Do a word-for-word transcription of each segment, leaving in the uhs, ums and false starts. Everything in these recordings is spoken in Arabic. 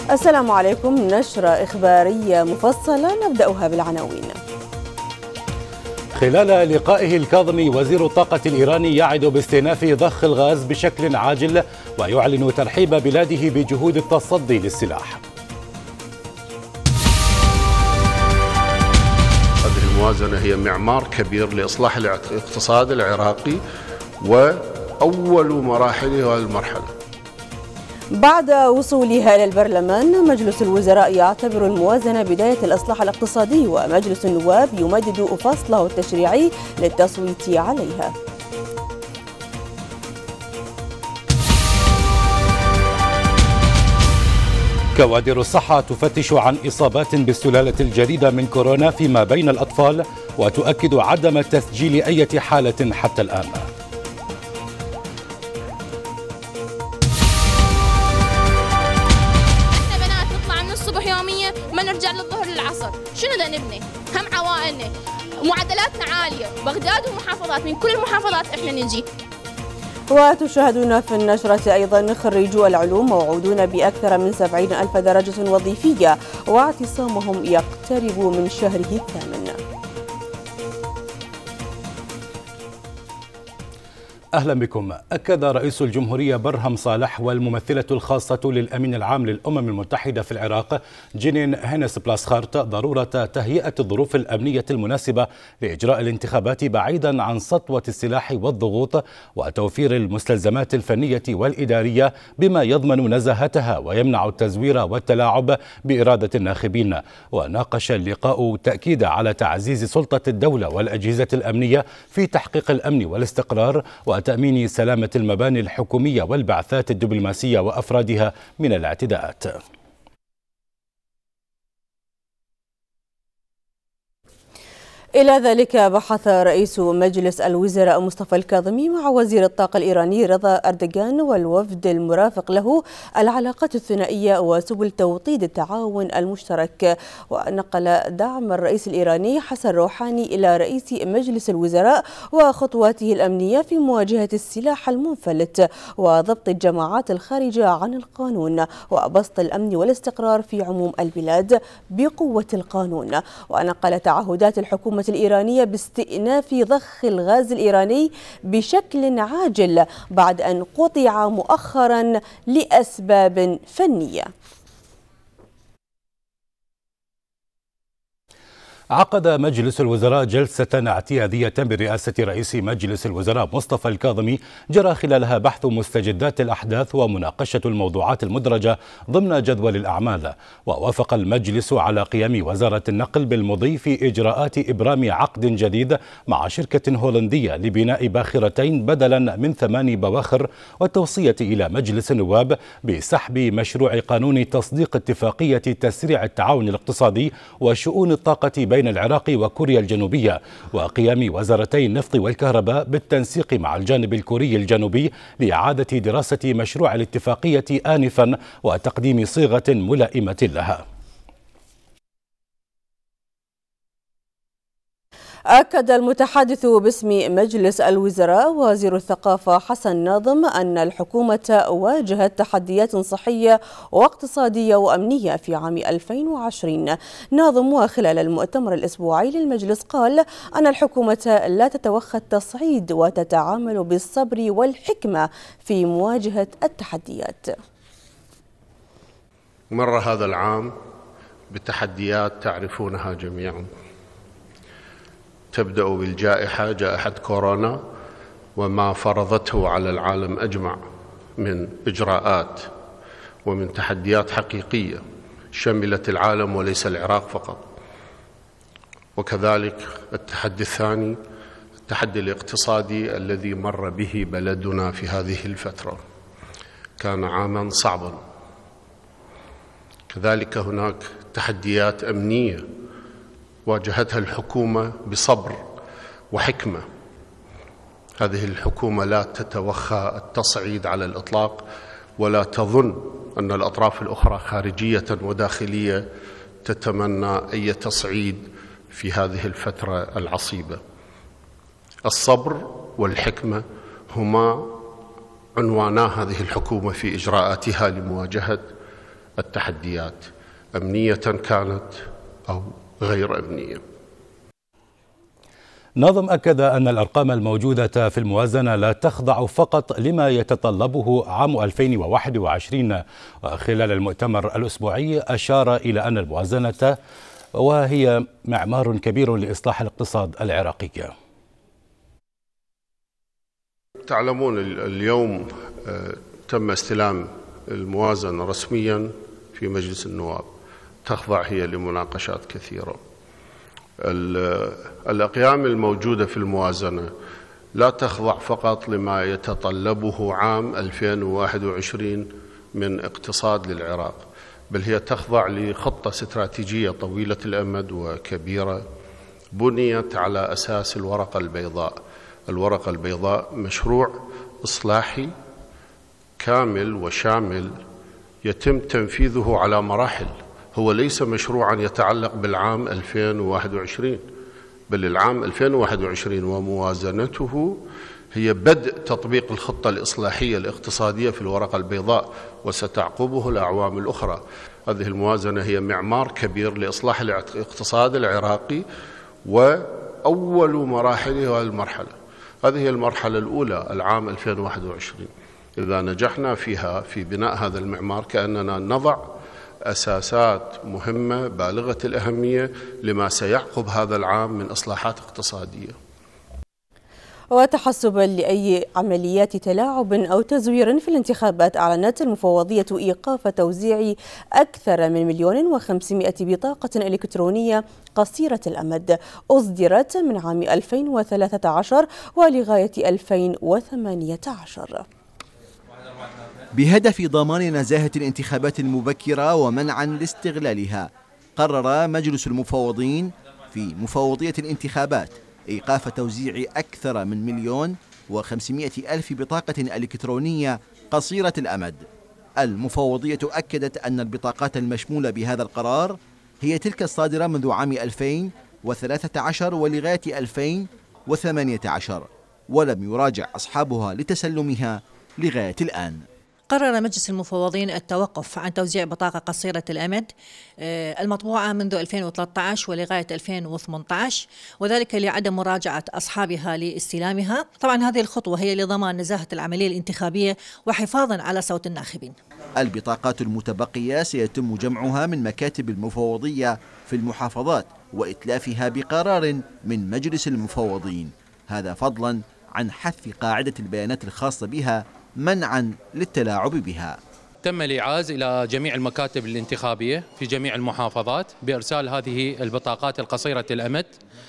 السلام عليكم. نشرة إخبارية مفصلة نبدأها بالعناوين. خلال لقائه الكاظمي وزير الطاقة الإيراني يعد باستئناف ضخ الغاز بشكل عاجل ويعلن ترحيب بلاده بجهود التصدي للسلاح. هذه الموازنة هي معمار كبير لإصلاح الاقتصاد العراقي وأول مراحله هذه المرحلة. بعد وصولها إلى البرلمان، مجلس الوزراء يعتبر الموازنة بداية الإصلاح الاقتصادي، ومجلس النواب يمدد فصله التشريعي للتصويت عليها. كوادر الصحة تفتش عن إصابات بالسلالة الجديدة من كورونا فيما بين الأطفال، وتؤكد عدم تسجيل أي حالة حتى الآن. ما نرجع للظهر للعصر، شنو ذا نبني؟ هم عوائلنا، معدلاتنا عالية، بغداد ومحافظات، من كل المحافظات احنا نجي. وتشاهدون في النشرة أيضا خريجو العلوم موعودون بأكثر من سبعين ألف درجة وظيفية، واعتصامهم يقترب من شهره الثامن. أهلا بكم. أكد رئيس الجمهورية برهم صالح والممثلة الخاصة للأمين العام للأمم المتحدة في العراق جنين هينس بلاسخارت ضرورة تهيئة الظروف الأمنية المناسبة لإجراء الانتخابات بعيدا عن سطوة السلاح والضغوط، وتوفير المستلزمات الفنية والإدارية بما يضمن نزاهتها ويمنع التزوير والتلاعب بإرادة الناخبين. وناقش اللقاء تأكيد على تعزيز سلطة الدولة والأجهزة الأمنية في تحقيق الأمن والاستقرار وتأمين سلامة المباني الحكومية والبعثات الدبلوماسية وأفرادها من الاعتداءات. إلى ذلك بحث رئيس مجلس الوزراء مصطفى الكاظمي مع وزير الطاقة الإيراني رضا أردوغان والوفد المرافق له العلاقات الثنائية وسبل توطيد التعاون المشترك. ونقل دعم الرئيس الإيراني حسن روحاني إلى رئيس مجلس الوزراء وخطواته الأمنية في مواجهة السلاح المنفلت وضبط الجماعات الخارجة عن القانون وبسط الأمن والاستقرار في عموم البلاد بقوة القانون. ونقل تعهدات الحكومة الإيرانية باستئناف ضخ الغاز الإيراني بشكل عاجل بعد أن قطع مؤخرا لأسباب فنية. عقد مجلس الوزراء جلسة اعتيادية برئاسة رئيس مجلس الوزراء مصطفى الكاظمي جرى خلالها بحث مستجدات الأحداث ومناقشة الموضوعات المدرجة ضمن جدول الأعمال. ووافق المجلس على قيام وزارة النقل بالمضي في إجراءات إبرام عقد جديد مع شركة هولندية لبناء باخرتين بدلا من ثماني بواخر، والتوصية إلى مجلس النواب بسحب مشروع قانون تصديق اتفاقية تسريع التعاون الاقتصادي وشؤون الطاقة بين بين العراق وكوريا الجنوبية، وقيام وزارتي النفط والكهرباء بالتنسيق مع الجانب الكوري الجنوبي لإعادة دراسة مشروع الاتفاقية آنفا وتقديم صيغة ملائمة لها. أكد المتحدث باسم مجلس الوزراء وزير الثقافة حسن ناظم أن الحكومة واجهت تحديات صحية واقتصادية وأمنية في عام ألفين وعشرين. ناظم وخلال المؤتمر الأسبوعي للمجلس قال أن الحكومة لا تتوخى التصعيد وتتعامل بالصبر والحكمة في مواجهة التحديات. مر هذا العام بتحديات تعرفونها جميعا، تبدأ بالجائحة، جائحة كورونا، وما فرضته على العالم أجمع من إجراءات ومن تحديات حقيقية شملت العالم وليس العراق فقط. وكذلك التحدي الثاني التحدي الاقتصادي الذي مر به بلدنا في هذه الفترة، كان عاما صعبا. كذلك هناك تحديات أمنية واجهتها الحكومة بصبر وحكمة. هذه الحكومة لا تتوخى التصعيد على الإطلاق، ولا تظن أن الأطراف الأخرى خارجية وداخلية تتمنى أي تصعيد في هذه الفترة العصيبة. الصبر والحكمة هما عنوانا هذه الحكومة في إجراءاتها لمواجهة التحديات أمنية كانت أو غير أمنية. ناظم أكد أن الأرقام الموجودة في الموازنة لا تخضع فقط لما يتطلبه عام ألفين وواحد وعشرين. خلال المؤتمر الأسبوعي أشار إلى أن الموازنة وهي معمار كبير لإصلاح الاقتصاد العراقي. تعلمون اليوم تم استلام الموازنة رسميا في مجلس النواب، تخضع هي لمناقشات كثيرة. الأقيام الموجودة في الموازنة لا تخضع فقط لما يتطلبه عام ألفين وواحد وعشرين من اقتصاد للعراق، بل هي تخضع لخطة استراتيجية طويلة الأمد وكبيرة بنيت على أساس الورقة البيضاء. الورقة البيضاء مشروع إصلاحي كامل وشامل يتم تنفيذه على مراحل، هو ليس مشروعا يتعلق بالعام ألفين وواحد وعشرين، بل العام ألفين وواحد وعشرين وموازنته هي بدء تطبيق الخطة الإصلاحية الاقتصادية في الورقة البيضاء، وستعقبه الأعوام الأخرى. هذه الموازنة هي معمار كبير لإصلاح الاقتصاد العراقي، وأول مراحله المرحلة هذه هي المرحلة الأولى العام ألفين وواحد وعشرين. إذا نجحنا فيها في بناء هذا المعمار كأننا نضع أساسات مهمة بالغة الأهمية لما سيعقب هذا العام من إصلاحات اقتصادية. وتحسبا لأي عمليات تلاعب أو تزوير في الانتخابات، أعلنت المفوضية إيقاف توزيع أكثر من مليون وخمسمائة بطاقة إلكترونية قصيرة الأمد أصدرت من عام ألفين وثلاثة عشر ولغاية ألفين وثمانية عشر بهدف ضمان نزاهة الانتخابات المبكرة ومنعا لاستغلالها. قرر مجلس المفوضين في مفوضية الانتخابات إيقاف توزيع أكثر من مليون وخمسمائة ألف بطاقة إلكترونية قصيرة الأمد. المفوضية أكدت أن البطاقات المشمولة بهذا القرار هي تلك الصادرة منذ عام ألفين وثلاثة عشر ولغاية ألفين وثمانية عشر، ولم يراجع أصحابها لتسلمها لغاية الآن. قرر مجلس المفوضين التوقف عن توزيع بطاقة قصيرة الأمد المطبوعة منذ ألفين وثلاثة عشر ولغاية ألفين وثمانية عشر، وذلك لعدم مراجعة أصحابها لاستلامها. طبعا هذه الخطوة هي لضمان نزاهة العملية الانتخابية وحفاظا على صوت الناخبين. البطاقات المتبقية سيتم جمعها من مكاتب المفوضية في المحافظات وإتلافها بقرار من مجلس المفوضين، هذا فضلا عن حذف قاعدة البيانات الخاصة بها منعا للتلاعب بها. تم الإعاز إلى جميع المكاتب الانتخابية في جميع المحافظات بإرسال هذه البطاقات القصيرة الأمد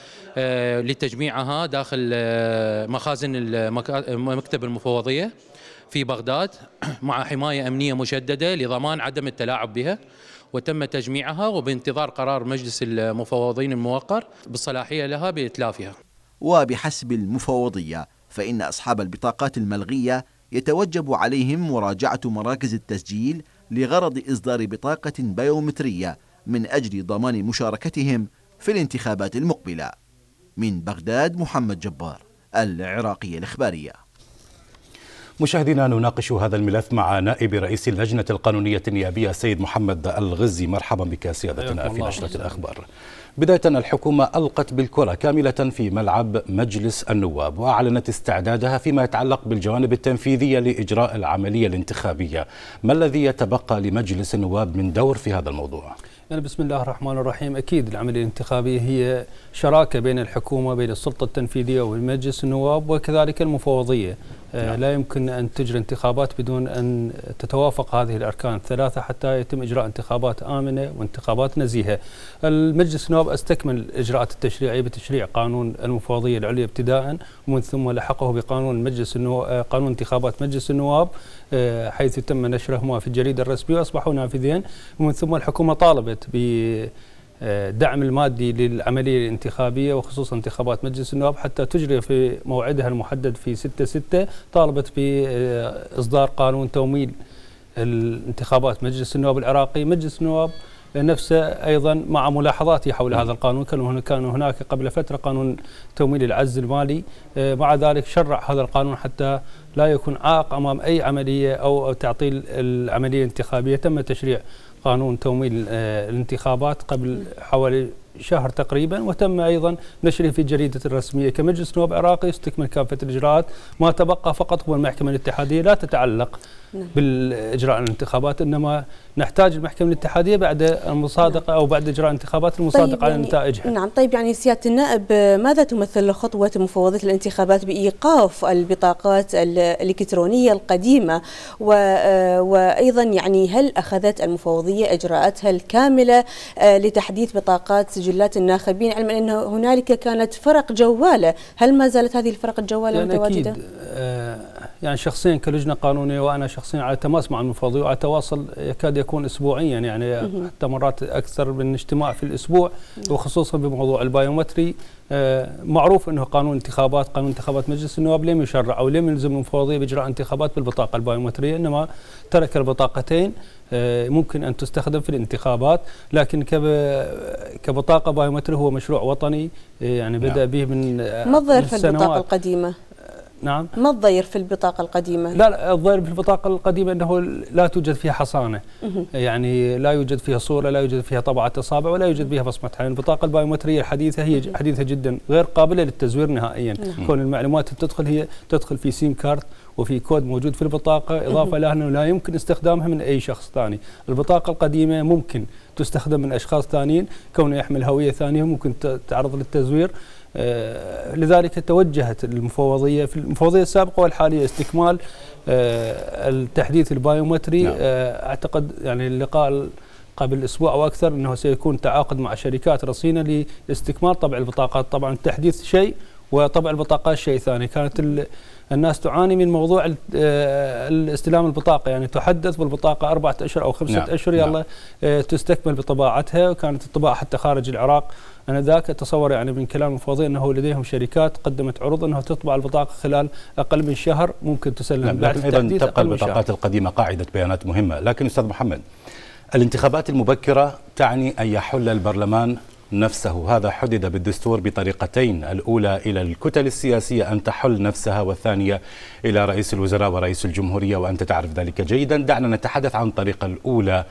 لتجميعها داخل مخازن مكتب المفوضية في بغداد مع حماية أمنية مشددة لضمان عدم التلاعب بها، وتم تجميعها وبانتظار قرار مجلس المفوضين الموقر بالصلاحية لها بإتلافها. وبحسب المفوضية فإن أصحاب البطاقات الملغية يتوجب عليهم مراجعة مراكز التسجيل لغرض إصدار بطاقة بيومترية من أجل ضمان مشاركتهم في الانتخابات المقبلة. من بغداد محمد جبار، العراقية الإخبارية. مشاهدينا، نناقش هذا الملف مع نائب رئيس اللجنة القانونية النيابية السيد محمد الغزي. مرحبا بك سيادتنا في نشرة الأخبار. بداية، الحكومة ألقت بالكرة كاملة في ملعب مجلس النواب وأعلنت استعدادها فيما يتعلق بالجوانب التنفيذية لإجراء العملية الانتخابية. ما الذي يتبقى لمجلس النواب من دور في هذا الموضوع؟ يعني بسم الله الرحمن الرحيم. أكيد العملية الانتخابية هي شراكة بين الحكومة بين السلطة التنفيذية ومجلس النواب وكذلك المفوضية. آه لا يمكن أن تجري انتخابات بدون أن تتوافق هذه الأركان الثلاثة حتى يتم إجراء انتخابات آمنة وانتخابات نزيهة. المجلس النواب استكمل الإجراءات التشريعية بتشريع قانون المفوضية العليا ابتداء، ومن ثم لحقه بقانون مجلس النواب قانون انتخابات مجلس النواب آه حيث تم نشرهما في الجريدة الرسمية وأصبحوا نافذين. ومن ثم الحكومة طالبت ب دعم المادي للعملية الانتخابية وخصوصا انتخابات مجلس النواب حتى تجري في موعدها المحدد في ستة ستة. طالبت بإصدار قانون تمويل الانتخابات مجلس النواب العراقي. مجلس النواب نفسه أيضا مع ملاحظاتي حول هذا القانون. كان هناك قبل فترة قانون تمويل العجز المالي، مع ذلك شرع هذا القانون حتى لا يكون عائق أمام أي عملية أو تعطيل العملية الانتخابية. تم تشريع قانون تمويل الانتخابات قبل حوالي شهر تقريبا، وتم أيضا نشره في الجريدة الرسمية. كمجلس نواب عراقي يستكمل كافة الإجراءات، ما تبقى فقط هو المحكمة الاتحادية لا تتعلق بالإجراء الانتخابات، إنما نحتاج المحكمة الاتحادية بعد المصادقة أو بعد إجراء انتخابات المصادقة طيب على يعني نتائجها. نعم. طيب يعني سيادة النائب، ماذا تمثل خطوة مفوضية الانتخابات بإيقاف البطاقات الإلكترونية القديمة، وأيضا يعني هل أخذت المفوضية إجراءاتها الكاملة لتحديث بطاقات سجلات الناخبين، علما أن هنالك كانت فرق جوالة؟ هل ما زالت هذه الفرق الجوالة يعني متواجدة؟ أكيد آه يعني شخصيا كلجنة قانونية وأنا شخصيا على تماس مع المفوضية وعلى تواصل يكاد يكون أسبوعيا، يعني حتى مرات أكثر من اجتماع في الأسبوع، وخصوصا بموضوع البايومتري. آه معروف أنه قانون انتخابات قانون انتخابات مجلس النواب لم يشرع أو لم يلزم المفوضية بإجراء انتخابات بالبطاقة البايومترية، إنما ترك البطاقتين آه ممكن أن تستخدم في الانتخابات، لكن كبطاقة بايومتري هو مشروع وطني يعني بدأ به من آه ما الضير في البطاقة القديمة؟ نعم. ما الضير في البطاقة القديمة؟ لا, لا الضير في البطاقة القديمة أنه لا توجد فيها حصانة، يعني لا يوجد فيها صورة، لا يوجد فيها طبعة أصابع، ولا يوجد فيها بصمة عين. البطاقة البايومترية الحديثة هي حديثة جدا، غير قابلة للتزوير نهائيا. كون المعلومات تدخل هي تدخل في سيم كارت وفي كود موجود في البطاقة، إضافة إلى أنه لا يمكن استخدامها من أي شخص ثاني. البطاقة القديمة ممكن تستخدم من أشخاص ثانيين، كونه يحمل هوية ثانية ممكن تعرض للتزوير. آه لذلك توجهت المفوضية في المفوضية السابقة والحالية استكمال آه التحديث البايومتري. نعم. آه أعتقد يعني اللقاء قبل أسبوع أو أكثر أنه سيكون تعاقد مع شركات رصينة لاستكمال طبع البطاقات. طبعا التحديث شيء وطبع البطاقات شيء ثاني. كانت الناس تعاني من موضوع الاستلام البطاقة، يعني تحدث بالبطاقة أربعة أشهر أو خمسة نعم. أشهر يلا نعم. تستكمل بطباعتها، وكانت الطباعة حتى خارج العراق. أنا ذاك أتصور يعني من كلام المفوضية أنه لديهم شركات قدمت عروض أنه تطبع البطاقة خلال أقل من شهر، ممكن تسلم نعم. بعد التحديث. تبقى البطاقات القديمة قاعدة بيانات مهمة. لكن أستاذ محمد، الانتخابات المبكرة تعني أن يحل البرلمان نفسه، هذا حدد بالدستور بطريقتين، الأولى إلى الكتل السياسية أن تحل نفسها، والثانية إلى رئيس الوزراء ورئيس الجمهورية، وأنت تعرف ذلك جيدا. دعنا نتحدث عن الطريقة الأولى.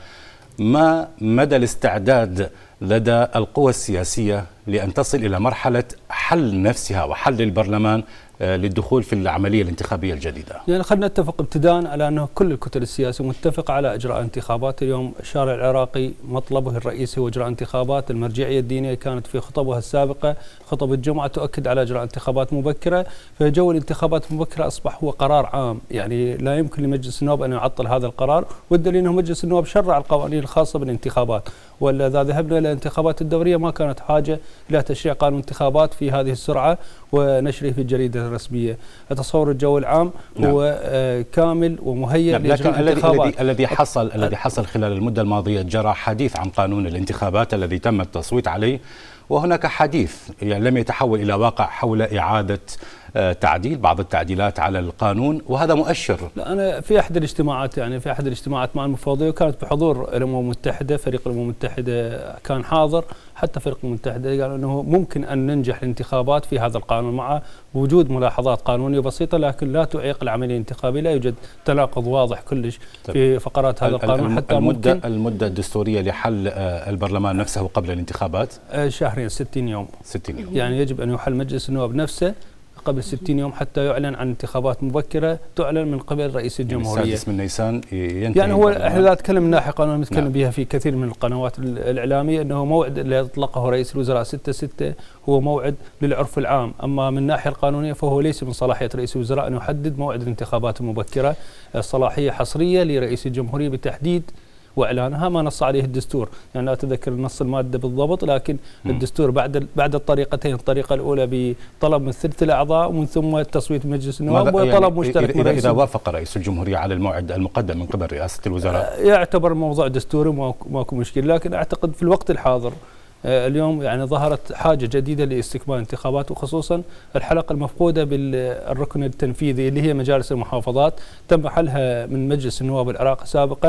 ما مدى الاستعداد لدى القوى السياسية لأن تصل إلى مرحلة حل نفسها وحل البرلمان للدخول في العملية الانتخابية الجديدة؟ يعني خلينا نتفق ابتداء على أنه كل الكتل السياسية متفقة على إجراء انتخابات. اليوم الشارع العراقي مطلبه الرئيسي هو إجراء انتخابات. المرجعية الدينية كانت في خطبها السابقة خطب الجمعة تؤكد على إجراء انتخابات مبكرة، فجو الانتخابات المبكرة أصبح هو قرار عام، يعني لا يمكن لمجلس النواب أن يعطل هذا القرار، والدليل أنه مجلس النواب شرع القوانين الخاصة بالانتخابات. ولا إذا ذهبنا إلى الانتخابات الدورية ما كانت حاجة إلى تشريع قانون انتخابات في هذه السرعة ونشره في الجريدة الرسمية. أتصور الجو العام نعم. هو آه كامل ومهيئ نعم. لكن الذي الذي حصل الذي حصل خلال المدة الماضية جرى حديث عن قانون الانتخابات الذي تم التصويت عليه، وهناك حديث يعني لم يتحول إلى واقع حول إعادة تعديل بعض التعديلات على القانون، وهذا مؤشر. لا أنا في أحد الاجتماعات يعني في أحد الاجتماعات مع المفوضية وكانت بحضور الأمم المتحدة، فريق الأمم المتحدة كان حاضر، حتى فريق الأمم المتحدة قالوا أنه ممكن أن ننجح الانتخابات في هذا القانون مع وجود ملاحظات قانونية بسيطة، لكن لا تعيق العملية الانتخابية. لا يوجد تناقض واضح كلش في فقرات هذا القانون. حتى المدة ممكن المدة الدستورية لحل البرلمان نفسه قبل الانتخابات شهرين ستين يوم. ستين يوم يعني يجب أن يحل مجلس النواب نفسه قبل ستين يوم حتى يعلن عن انتخابات مبكرة تعلن من قبل رئيس الجمهورية. السادس من نيسان ينتهي. يعني هو احنا لا نتكلم من ناحية قانون نتكلم نعم. بها في كثير من القنوات الإعلامية أنه موعد اللي أطلقه رئيس الوزراء ستة ستة هو موعد للعرف العام، أما من الناحية القانونية فهو ليس من صلاحية رئيس الوزراء أن يحدد موعد الانتخابات المبكرة. الصلاحية حصرية لرئيس الجمهورية بتحديد واعلانها ما نص عليه الدستور، يعني لا اتذكر نص الماده بالضبط، لكن م. الدستور بعد بعد الطريقتين، الطريقه الاولى بطلب من ثلث الاعضاء ومن ثم تصويت مجلس النواب وطلب يعني مشترك من رئيس. اذا وافق رئيس الجمهوريه على الموعد المقدم من قبل رئاسه الوزراء يعتبر الموضوع دستوري وماكو مشكله، لكن اعتقد في الوقت الحاضر اليوم يعني ظهرت حاجه جديده لاستكمال الانتخابات، وخصوصا الحلقه المفقوده بالركن التنفيذي اللي هي مجالس المحافظات، تم حلها من مجلس النواب العراقي سابقا.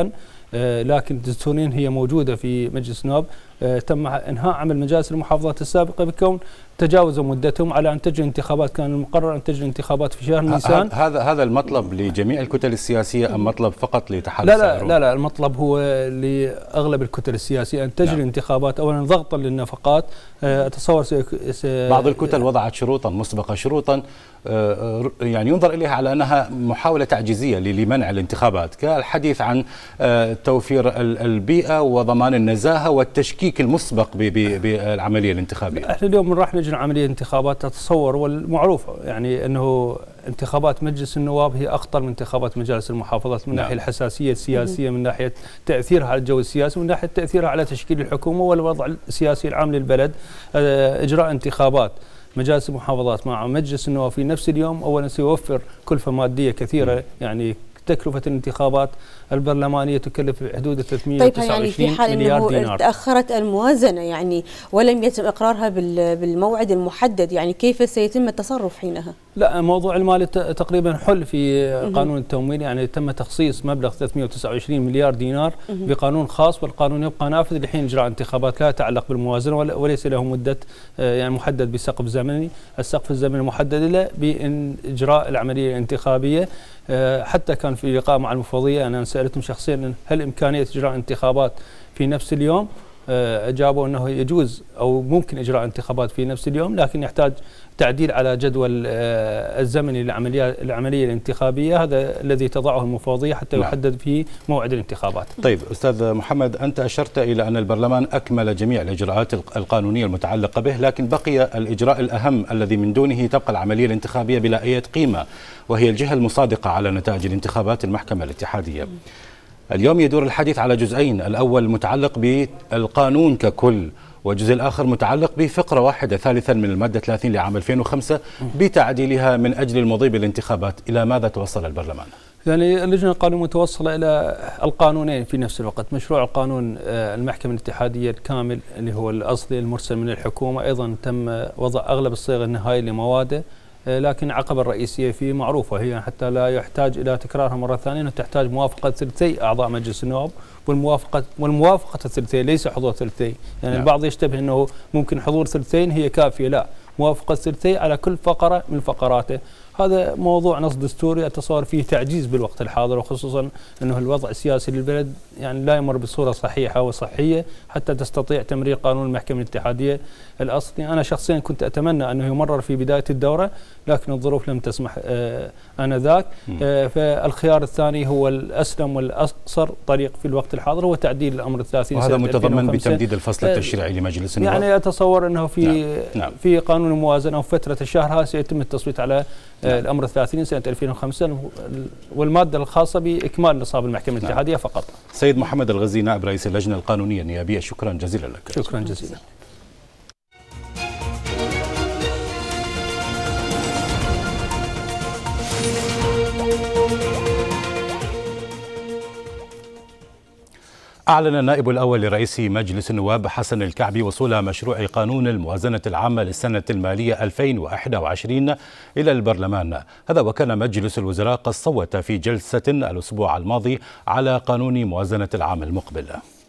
لكن دستوريا هي موجودة في مجلس النواب. تم انهاء عمل مجالس المحافظات السابقة بكون تجاوزوا مدتهم على ان تجري انتخابات، كان المقرر ان تجري انتخابات في شهر نيسان. هذا هذا المطلب لجميع الكتل السياسية ام مطلب فقط لتحالف لا لا لا لا المطلب هو لاغلب الكتل السياسية ان تجري نعم. انتخابات اولا ضغطا للنفقات. اتصور بعض الكتل وضعت شروطا مسبقة، شروطا يعني ينظر اليها على انها محاولة تعجيزية لمنع الانتخابات، كالحديث عن توفير البيئة وضمان النزاهة والتشكيك المسبق بالعملية الانتخابية. احنا اليوم راح نجري عملية انتخابات، تتصور والمعروف يعني انه انتخابات مجلس النواب هي اخطر من انتخابات مجالس المحافظات من نعم. ناحية الحساسية السياسية، من ناحية تأثيرها على الجو السياسي، من ناحية تأثيرها على تشكيل الحكومة والوضع السياسي العام للبلد. اجراء انتخابات مجالس المحافظات مع مجلس النواب في نفس اليوم اولا سيوفر كلفة مادية كثيرة م. يعني تكلفة الانتخابات البرلمانية تكلف بحدود ثلاثمئة وتسعة وعشرين طيب يعني مليار في حال دينار. تأخرت الموازنة يعني ولم يتم إقرارها بالموعد المحدد، يعني كيف سيتم التصرف حينها؟ لا، موضوع المال تقريبا حل في قانون التمويل، يعني تم تخصيص مبلغ ثلاثمئة وتسعة وعشرين مليار دينار بقانون خاص، والقانون يبقى نافذ لحين إجراء انتخابات لا يتعلق بالموازنة وليس له مدة يعني محدد بسقف زمني. السقف الزمني محدد له بإن إجراء العملية الانتخابية. حتى كان في لقاء مع المفوضية أنا سألتهم شخصيا هل إمكانية إجراء انتخابات في نفس اليوم؟ أجابوا أنه يجوز أو ممكن إجراء انتخابات في نفس اليوم، لكن يحتاج تعديل على جدول الزمني للعملية العملية الانتخابية، هذا الذي تضعه المفوضية حتى نعم. يحدد فيه موعد الانتخابات. طيب أستاذ محمد، أنت أشرت إلى أن البرلمان أكمل جميع الإجراءات القانونية المتعلقة به، لكن بقي الإجراء الأهم الذي من دونه تبقى العملية الانتخابية بلا أي قيمة، وهي الجهة المصادقة على نتائج الانتخابات، المحكمة الاتحادية. اليوم يدور الحديث على جزئين، الأول متعلق بالقانون ككل، والجزء الآخر متعلق بفقرة واحدة ثالثا من المادة ثلاثين لعام ألفين وخمسة بتعديلها من أجل المضي بالانتخابات. إلى ماذا توصل البرلمان؟ يعني اللجنة القانونية متوصلة إلى القانونين في نفس الوقت، مشروع القانون المحكمة الاتحادية الكامل اللي هو الأصلي المرسل من الحكومة، أيضا تم وضع أغلب الصيغ النهائية لمواده، لكن العقبة الرئيسية فيه معروفة، هي حتى لا يحتاج إلى تكرارها مرة ثانية أنه تحتاج موافقة ثلثي أعضاء مجلس النواب، والموافقة والموافقة الثلثين ليس حضور ثلثين، يعني نعم. البعض يشتبه أنه ممكن حضور ثلثين هي كافية، لا، موافقة ثلثي على كل فقرة من فقراته. هذا موضوع نص دستوري أتصور فيه تعجيز بالوقت الحاضر، وخصوصا أنه الوضع السياسي للبلد يعني لا يمر بصورة صحيحة وصحية حتى تستطيع تمرير قانون المحكمة الاتحادية الأصلي. أنا شخصيا كنت أتمنى أنه يمرر في بداية الدورة، لكن الظروف لم تسمح آه آنذاك. آه فالخيار الثاني هو الأسلم والأقصر طريق في الوقت الحاضر هو تعديل الأمر الثلاثين، وهذا متضمن بتمديد الفصل التشريعي لمجلس النواب. يعني أتصور أنه في نعم. نعم. في قانون الموازنة أو فترة الشهر هذا سيتم التصويت على نعم. الأمر الثلاثين سنة ألفين وخمسة، والمادة الخاصة بإكمال نصاب المحكمة نعم. الاتحادية فقط. سيد محمد الغزي نائب رئيس اللجنة القانونية النيابية، شكرا جزيلا لك. شكرا جزيلا. أعلن النائب الأول لرئيس مجلس النواب حسن الكعبي وصول مشروع قانون الموازنة العامة للسنة المالية ألفين وواحد وعشرين إلى البرلمان. هذا وكان مجلس الوزراء قد صوت في جلسة الأسبوع الماضي على قانون موازنة العام المقبل.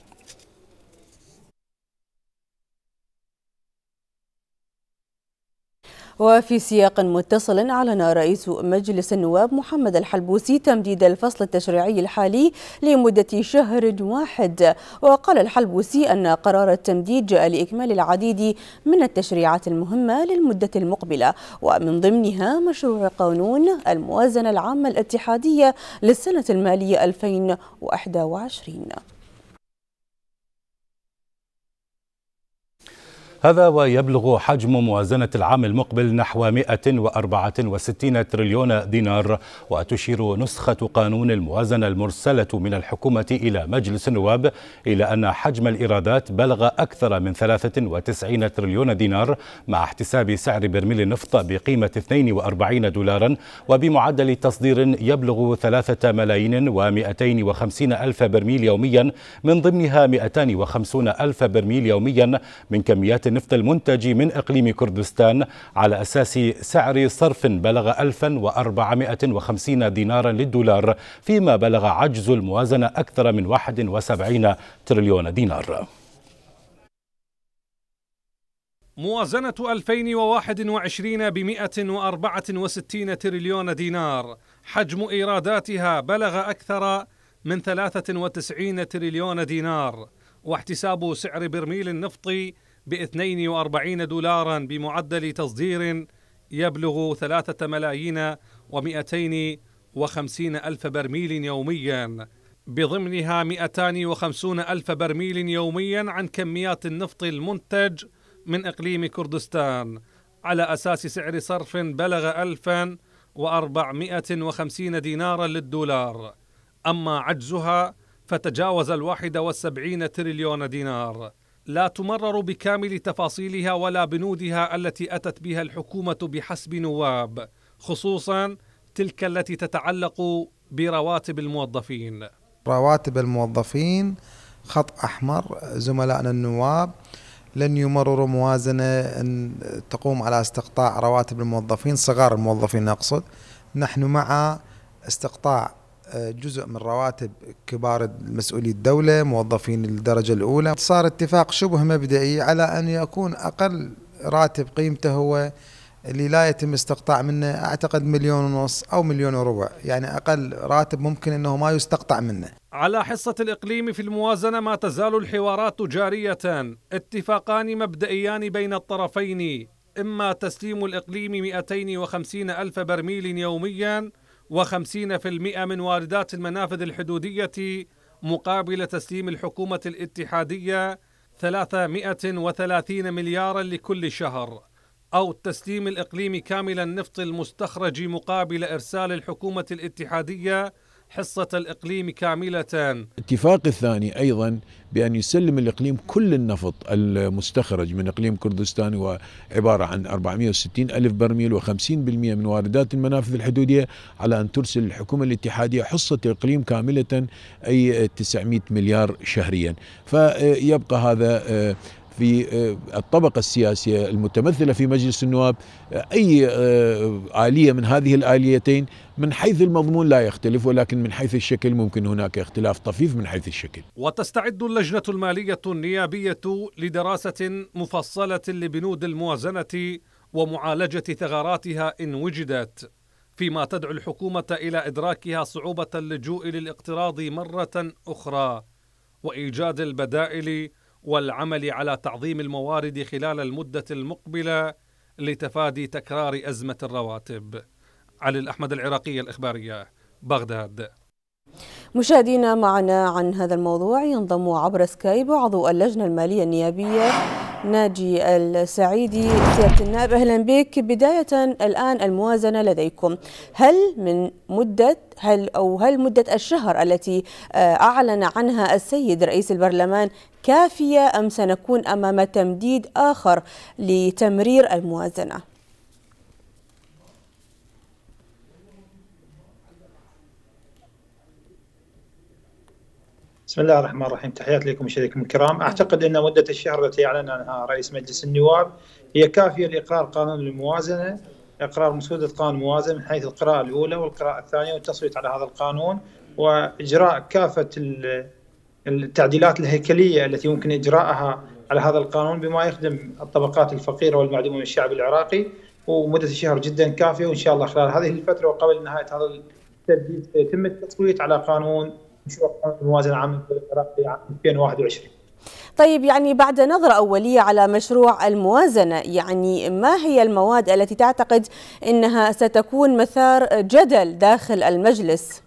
وفي سياق متصل أعلن رئيس مجلس النواب محمد الحلبوسي تمديد الفصل التشريعي الحالي لمدة شهر واحد. وقال الحلبوسي أن قرار التمديد جاء لإكمال العديد من التشريعات المهمة للمدة المقبلة، ومن ضمنها مشروع قانون الموازنة العامة الاتحادية للسنة المالية ألفين وواحد وعشرين. هذا ويبلغ حجم موازنة العام المقبل نحو مئة وأربعة وستين تريليون دينار. وتشير نسخة قانون الموازنة المرسلة من الحكومة إلى مجلس النواب إلى أن حجم الإيرادات بلغ أكثر من ثلاثة وتسعين تريليون دينار، مع احتساب سعر برميل النفط بقيمة اثنين وأربعين دولارا وبمعدل تصدير يبلغ ثلاثة ملايين ومئتين وخمسين ألف برميل يوميا، من ضمنها مئتان وخمسون ألف برميل يوميا من كميات النفط المنتج من إقليم كردستان على أساس سعر صرف بلغ ألف وأربعمائة وخمسين دينارا للدولار، فيما بلغ عجز الموازنة أكثر من واحد وسبعين تريليون دينار. موازنة ألفين وواحد وعشرين بمئة وأربعة وستين تريليون دينار، حجم إيراداتها بلغ أكثر من ثلاثة وتسعين تريليون دينار، واحتساب سعر برميل النفط باثنين وأربعين دولارا بمعدل تصدير يبلغ ثلاثة ملايين ومئتين وخمسين ألف برميل يوميا، بضمنها مئتان وخمسون ألف برميل يوميا عن كميات النفط المنتج من إقليم كردستان على أساس سعر صرف بلغ ألف وأربعمائة وخمسين دينارا للدولار. أما عجزها فتجاوز الواحد والسبعين تريليون دينار، لا تمرر بكامل تفاصيلها ولا بنودها التي أتت بها الحكومة بحسب نواب، خصوصا تلك التي تتعلق برواتب الموظفين. رواتب الموظفين خط أحمر. زملائنا النواب لن يمرروا موازنة أن تقوم على استقطاع رواتب الموظفين، صغار الموظفين نقصد. نحن مع استقطاع جزء من رواتب كبار مسؤولي الدولة، موظفين الدرجة الأولى. صار اتفاق شبه مبدئي على أن يكون أقل راتب قيمته هو اللي لا يتم استقطاع منه أعتقد مليون ونص أو مليون وربع، يعني أقل راتب ممكن أنه ما يستقطع منه. على حصة الإقليم في الموازنة ما تزال الحوارات جارية، اتفاقان مبدئيان بين الطرفين، إما تسليم الإقليم مئتين وخمسين ألف برميل يوميا وخمسين بالمئة من واردات المنافذ الحدودية، مقابل تسليم الحكومة الاتحادية ثلاثمائة وثلاثين مليارا لكل شهر، أو تسليم الإقليم كامل النفط المستخرج مقابل إرسال الحكومة الاتحادية حصة الإقليم كاملة. الاتفاق الثاني أيضا بأن يسلم الإقليم كل النفط المستخرج من إقليم كردستان، وعبارة عن أربعمائة وستين ألف برميل وخمسين بالمئة من واردات المنافذ الحدودية، على أن ترسل الحكومة الاتحادية حصة الإقليم كاملة أي تسعمائة مليار شهريا. فيبقى هذا في الطبقة السياسية المتمثلة في مجلس النواب. أي آلية من هذه الآليتين من حيث المضمون لا يختلف، ولكن من حيث الشكل ممكن هناك اختلاف طفيف من حيث الشكل. وتستعد اللجنة المالية النيابية لدراسة مفصلة لبنود الموازنة ومعالجة ثغراتها إن وجدت، فيما تدعو الحكومة إلى إدراكها صعوبة اللجوء للاقتراض مرة أخرى، وإيجاد البدائل والعمل على تعظيم الموارد خلال المدة المقبلة لتفادي تكرار أزمة الرواتب. علي الأحمد، العراقية الإخبارية، بغداد. مشاهدينا، معنا عن هذا الموضوع ينضم عبر سكايب عضو اللجنة المالية النيابية ناجي السعيدي. سيادة النائب أهلا بك. بداية الآن الموازنة لديكم، هل من مدة هل أو هل مدة الشهر التي أعلن عنها السيد رئيس البرلمان كافية أم سنكون أمام تمديد آخر لتمرير الموازنة؟ بسم الله الرحمن الرحيم. تحياتي لكم مشاهديكم الكرام. أعتقد أن مدة الشهر التي أعلن عنها رئيس مجلس النواب هي كافية لإقرار قانون الموازنة، إقرار مسودة قانون الموازنة من حيث القراءة الأولى والقراءة الثانية، والتصويت على هذا القانون، وإجراء كافة التعديلات الهيكلية التي يمكن إجراءها على هذا القانون بما يخدم الطبقات الفقيرة والمعدومة من الشعب العراقي. ومدة الشهر جدا كافية، وإن شاء الله خلال هذه الفترة وقبل نهاية هذا التجديد يتم التصويت على قانون مشروع قانون الموازنة عام العراقي عام ألفين وواحد وعشرين. طيب، يعني بعد نظرة أولية على مشروع الموازنة، يعني ما هي المواد التي تعتقد أنها ستكون مثار جدل داخل المجلس؟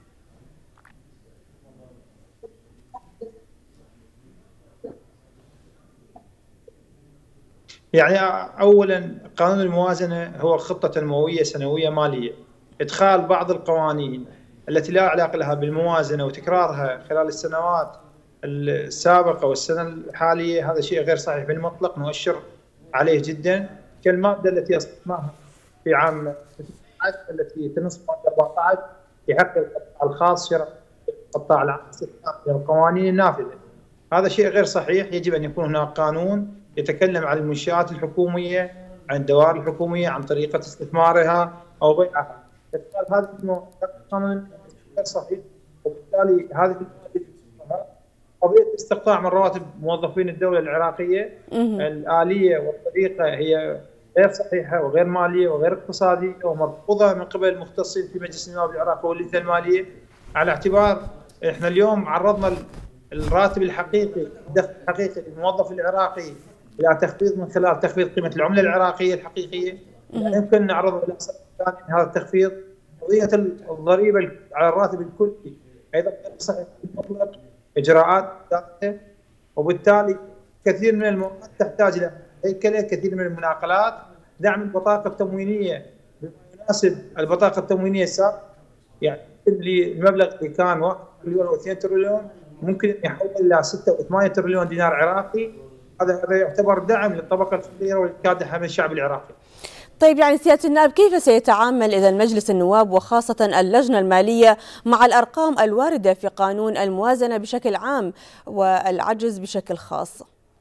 يعني أولا قانون الموازنة هو خطة تنموية سنوية مالية. إدخال بعض القوانين التي لا علاقة لها بالموازنة وتكرارها خلال السنوات السابقة والسنة الحالية هذا شيء غير صحيح بالمطلق، نؤشر عليه جدا. كالمادة التي أصدرناها في عام التي تنص مادة أربعة عشر في حق القطاع الخاص شرع القطاع العام استثناء من القوانين النافذة، هذا شيء غير صحيح. يجب أن يكون هناك قانون يتكلم عن المنشآت الحكومية، عن الدوائر الحكومية، عن طريقة استثمارها أو بيعها. هذا القانون غير صحيح، وبالتالي هذه قضية استقطاع من رواتب موظفين الدولة العراقية الآلية والطريقة هي غير صحيحة وغير مالية وغير اقتصادية ومرفوضة من قبل المختصين في مجلس النواب العراقي واللجنة المالية، على اعتبار احنا اليوم عرضنا الراتب الحقيقي الدخل الحقيقي للموظف العراقي الى تخفيض من خلال تخفيض قيمة العملة العراقية الحقيقية. لا يمكن نعرضه الى سبب ثاني من هذا التخفيض. قضية الضريبة على الراتب الكلي ايضا غير صحيح مطلق، اجراءات ذاتها، وبالتالي كثير من المواد تحتاج الى هيكله، كثير من المناقلات، دعم البطاقه التموينيه بالمناسب البطاقه التموينيه السابقه يعني المبلغ اللي كان واحد تريليون او اثنين تريليون ممكن يحول الى ستة وثمانية تريليون دينار عراقي. هذا هذا يعتبر دعم للطبقه الفقيره والكادحه من الشعب العراقي. طيب يعني سيادة النائب، كيف سيتعامل إذا مجلس النواب وخاصة اللجنة المالية مع الأرقام الواردة في قانون الموازنة بشكل عام والعجز بشكل خاص؟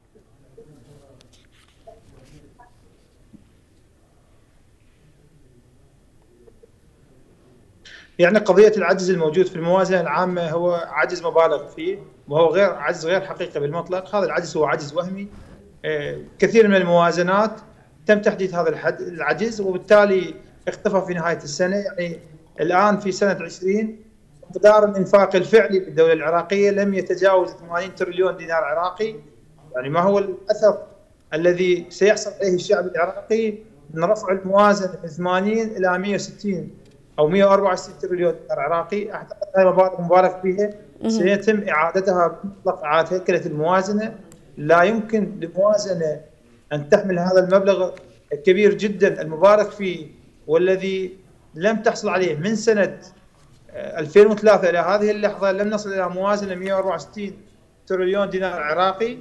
يعني قضية العجز الموجود في الموازنة العامة هو عجز مبالغ فيه، وهو غير عجز غير حقيقي بالمطلق. هذا العجز هو عجز وهمي. كثير من الموازنات تم تحديد هذا العجز وبالتالي اختفى في نهاية السنة. يعني الآن في سنة عشرين مقدار الإنفاق الفعلي بالدولة العراقية لم يتجاوز ثمانين تريليون دينار عراقي. يعني ما هو الأثر الذي سيحصل عليه الشعب العراقي من رفع الموازنة من ثمانين إلى مئة وستين أو مئة وأربعة وستين تريليون دينار عراقي؟ أعتقد هذه مبالغ مبالغ فيها سيتم إعادتها بمطلق إعادة هيكلة الموازنة. لا يمكن للموازنة أن تحمل هذا المبلغ الكبير جدا المبارك فيه والذي لم تحصل عليه من سنة ألفين وثلاثة إلى هذه اللحظة. لم نصل إلى موازنة مئة وأربعة وستين تريليون دينار عراقي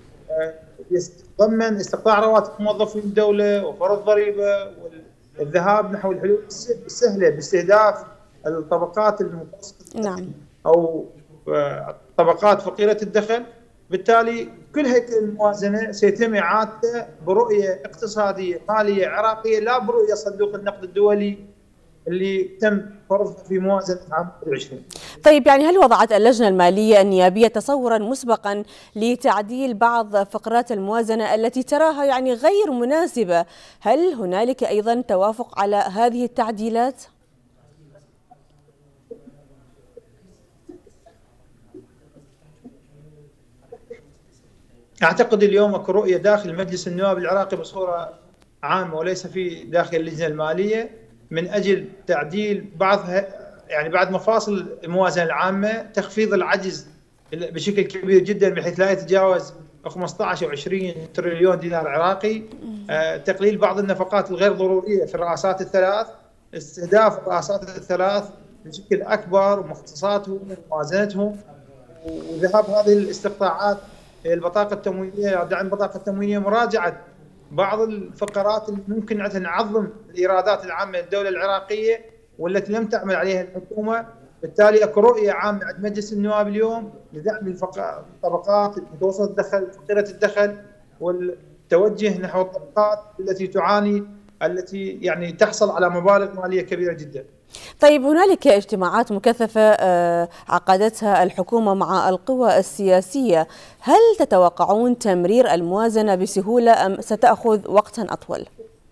يتضمن استقطاع رواتب موظفين الدولة وفرض ضريبة والذهاب نحو الحلول السهلة باستهداف الطبقات المتوسطة نعم. أو طبقات فقيرة الدخل. بالتالي كل هيكل الموازنة سيتم إعادته برؤية اقتصادية مالية عراقية، لا برؤية صندوق النقد الدولي اللي تم فرضها في موازنة عام ألفين وعشرين. طيب يعني هل وضعت اللجنة المالية النيابية تصورا مسبقا لتعديل بعض فقرات الموازنة التي تراها يعني غير مناسبة؟ هل هنالك أيضا توافق على هذه التعديلات؟ أعتقد اليوم اكو رؤية داخل مجلس النواب العراقي بصورة عامة وليس في داخل اللجنة المالية من أجل تعديل بعض يعني بعض مفاصل الموازنة العامة، تخفيض العجز بشكل كبير جدا بحيث لا يتجاوز خمسة عشر أو عشرين تريليون دينار عراقي، آه، تقليل بعض النفقات الغير ضرورية في الرئاسات الثلاث، استهداف الرئاسات الثلاث بشكل أكبر ومختصاتهم وموازنتهم، وذهاب هذه الاستقطاعات البطاقة التموينية، دعم البطاقة التموينية، مراجعة بعض الفقرات اللي ممكن أن نعظم الإيرادات العامة للدولة العراقية والتي لم تعمل عليها الحكومة. بالتالي اكو رؤية عامة عند مجلس النواب اليوم لدعم الطبقات المتوسطة الدخل فقيرة الدخل والتوجه نحو الطبقات التي تعاني التي يعني تحصل على مبالغ مالية كبيرة جدا. طيب هنالك اجتماعات مكثفة عقدتها الحكومة مع القوى السياسية، هل تتوقعون تمرير الموازنة بسهولة أم ستأخذ وقتا أطول؟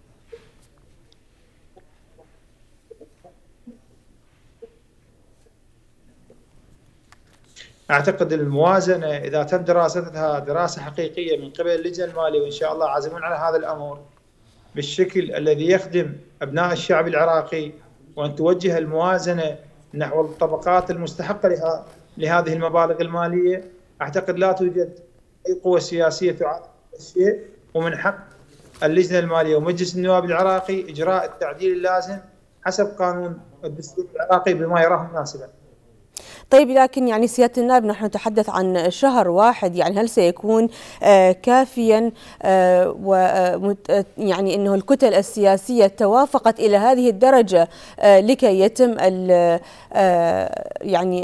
أعتقد الموازنة إذا تم دراستها دراسة حقيقية من قبل اللجنة المالية، وإن شاء الله عازمون على هذا الأمر بالشكل الذي يخدم أبناء الشعب العراقي، وأن توجه الموازنة نحو الطبقات المستحقة لها لهذه المبالغ المالية، أعتقد لا توجد أي قوة سياسية تعارض الشيء، ومن حق اللجنة المالية ومجلس النواب العراقي إجراء التعديل اللازم حسب قانون الدستور العراقي بما يراه مناسبا. طيب لكن يعني سيادة النائب نحن نتحدث عن شهر واحد، يعني هل سيكون آه كافيا آه و يعني انه الكتل السياسية توافقت الى هذه الدرجة آه لكي يتم ال آه يعني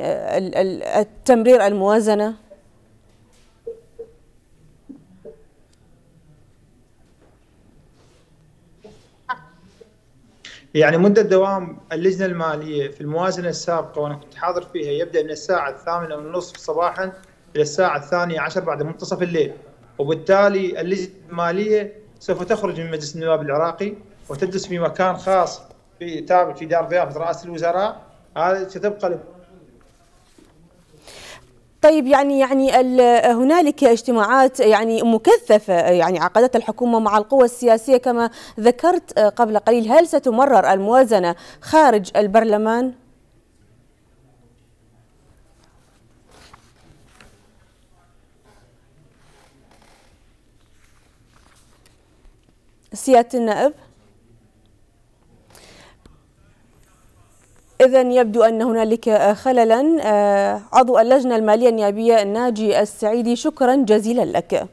التمرير الموازنة؟ يعني مدة دوام اللجنة المالية في الموازنة السابقة وأنا كنت حاضر فيها يبدأ من الساعة الثامنة والنصف صباحا إلى الساعة الثانية عشر بعد منتصف الليل، وبالتالي اللجنة المالية سوف تخرج من مجلس النواب العراقي وتجلس في مكان خاص في تابع في دار ضيافة رئاسة الوزراء. هذا ستبقى. طيب يعني يعني هنالك اجتماعات يعني مكثفة يعني عقدتها الحكومة مع القوى السياسية كما ذكرت قبل قليل، هل ستمرر الموازنة خارج البرلمان؟ سيادة النائب، إذن يبدو أن هنالك خللا. عضو اللجنة المالية النيابية ناجي السعيدي، شكرا جزيلا لك.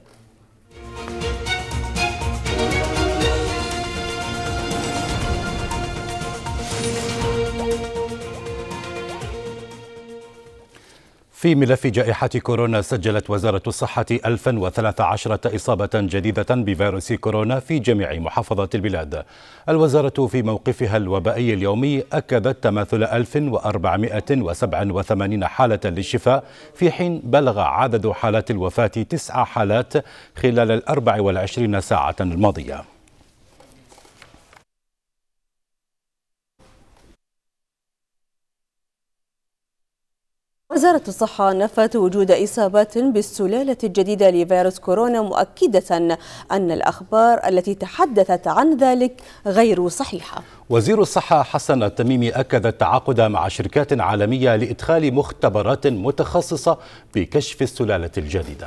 في ملف جائحة كورونا، سجلت وزارة الصحة ألف وثلاثة عشر إصابة جديدة بفيروس كورونا في جميع محافظات البلاد. الوزارة في موقفها الوبائي اليومي أكدت تماثل ألف وأربعمائة وسبعة وثمانين حالة للشفاء، في حين بلغ عدد حالات الوفاة تسع حالات خلال الأربع والعشرين ساعة الماضية. وزارة الصحة نفت وجود إصابات بالسلالة الجديدة لفيروس كورونا، مؤكدة أن الأخبار التي تحدثت عن ذلك غير صحيحة. وزير الصحة حسن التميمي أكد التعاقد مع شركات عالمية لإدخال مختبرات متخصصة بكشف السلالة الجديدة.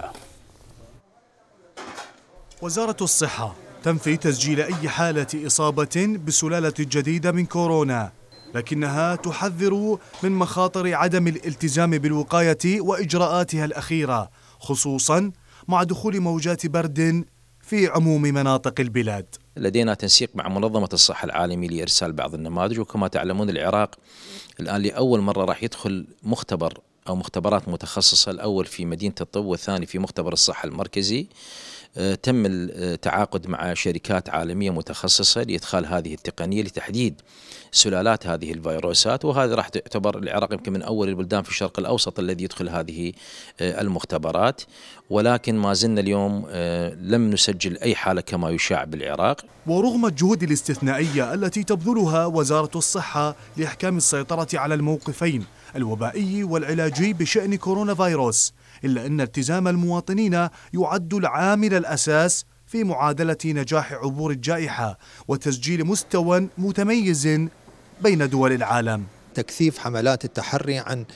وزارة الصحة تنفي تسجيل أي حالة إصابة بالسلالة الجديدة من كورونا، لكنها تحذر من مخاطر عدم الالتزام بالوقاية وإجراءاتها الأخيرة، خصوصا مع دخول موجات برد في عموم مناطق البلاد. لدينا تنسيق مع منظمة الصحة العالمي لإرسال بعض النماذج، وكما تعلمون العراق الآن لأول مرة راح يدخل مختبر أو مختبرات متخصصة، الأول في مدينة الطب والثاني في مختبر الصحة المركزي. تم التعاقد مع شركات عالمية متخصصة لإدخال هذه التقنية لتحديد سلالات هذه الفيروسات، وهذا راح تعتبر العراق يمكن من أول البلدان في الشرق الأوسط الذي يدخل هذه المختبرات. ولكن ما زلنا اليوم لم نسجل أي حالة كما يشاع بالعراق. ورغم الجهود الاستثنائية التي تبذلها وزارة الصحة لإحكام السيطرة على الموقفين الوبائي والعلاجي بشأن كورونا فيروس، إلا أن التزام المواطنين يعد العامل الأساس في معادلة نجاح عبور الجائحة وتسجيل مستوى متميز بين دول العالم. تكثيف حملات التحري عن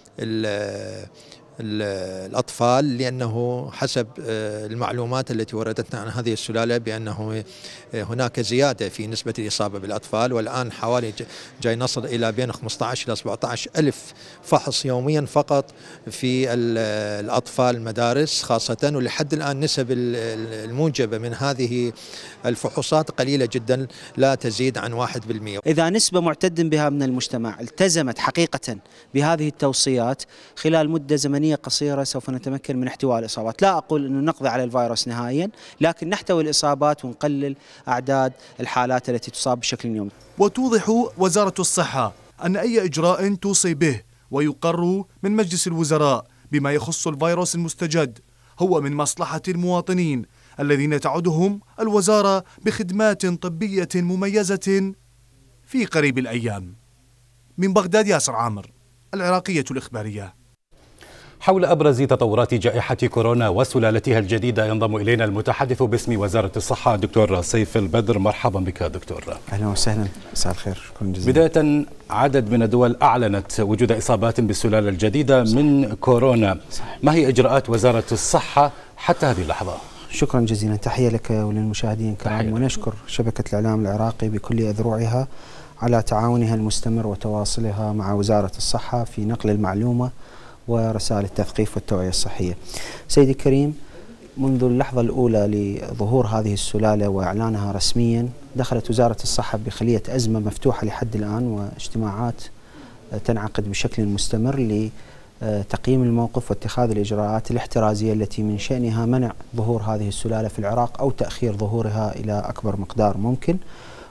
الأطفال، لأنه حسب المعلومات التي وردتنا عن هذه السلالة بأنه هناك زيادة في نسبة الإصابة بالأطفال، والآن حوالي جاي نصل إلى بين خمسة عشر إلى سبعة عشر ألف فحص يوميا فقط في الأطفال المدارس خاصة، ولحد الآن نسب الموجبة من هذه الفحوصات قليلة جدا، لا تزيد عن واحد بالمئة. إذا نسبة معتد بها من المجتمع التزمت حقيقة بهذه التوصيات خلال مدة زمنية قصيرة سوف نتمكن من احتواء الإصابات. لا أقول أنه نقضي على الفيروس نهائيا، لكن نحتوي الإصابات ونقلل أعداد الحالات التي تصاب بشكل يومي. وتوضح وزارة الصحة أن أي إجراء توصي به ويقر من مجلس الوزراء بما يخص الفيروس المستجد هو من مصلحة المواطنين الذين تعدهم الوزارة بخدمات طبية مميزة في قريب الأيام. من بغداد ياسر عامر، العراقية الإخبارية. حول أبرز تطورات جائحة كورونا وسلالتها الجديدة ينضم إلينا المتحدث باسم وزارة الصحة دكتور سيف البدر. مرحبا بك دكتور. أهلا وسهلا، مساء الخير، شكرا جزيلا. بداية، عدد من الدول أعلنت وجود إصابات بالسلالة الجديدة من كورونا، ما هي إجراءات وزارة الصحة حتى هذه اللحظة؟ شكرا جزيلا، تحية لك وللمشاهدين الكرام، ونشكر شبكة الإعلام العراقي بكل أذرعها على تعاونها المستمر وتواصلها مع وزارة الصحة في نقل المعلومة ورسائل التثقيف والتوعية الصحية. سيدي الكريم، منذ اللحظة الأولى لظهور هذه السلالة وإعلانها رسميا دخلت وزارة الصحة بخلية أزمة مفتوحة لحد الآن، واجتماعات تنعقد بشكل مستمر لتقييم الموقف واتخاذ الإجراءات الاحترازية التي من شأنها منع ظهور هذه السلالة في العراق أو تأخير ظهورها إلى أكبر مقدار ممكن.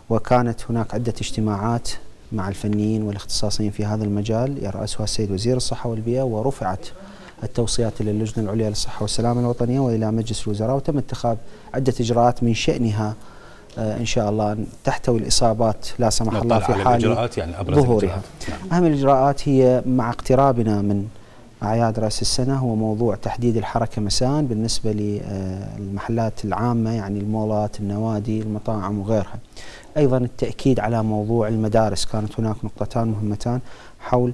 وكانت هناك عدة اجتماعات مع الفنيين والاختصاصيين في هذا المجال يرأسها السيد وزير الصحة والبيئة، ورفعت التوصيات إلى اللجنة العليا للصحة والسلامة الوطنية وإلى مجلس الوزراء، وتم اتخاذ عدة إجراءات من شأنها آه إن شاء الله أن تحتوي الإصابات لا سمح الله في حال يعني ظهورها. نعم. أهم الإجراءات هي مع اقترابنا من أعياد رأس السنة هو موضوع تحديد الحركة مساء بالنسبة للمحلات العامة، يعني المولات، النوادي، المطاعم وغيرها. أيضا التأكيد على موضوع المدارس، كانت هناك نقطتان مهمتان حول